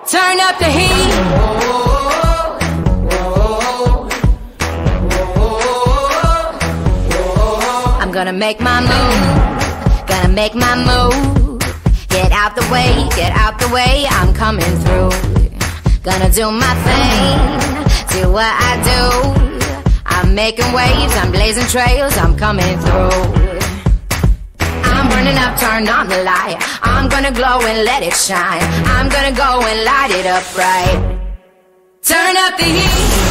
Turn up the heat. I'm gonna make my move. Gonna make my move. Get out the way, get out the way. I'm coming through. Gonna do my thing. Do what I do. I'm making waves. I'm blazing trails. I'm coming through. I'm burning up, turned on the light. I'm gonna glow and let it shine. I'm gonna go and light it up right. Turn up the heat.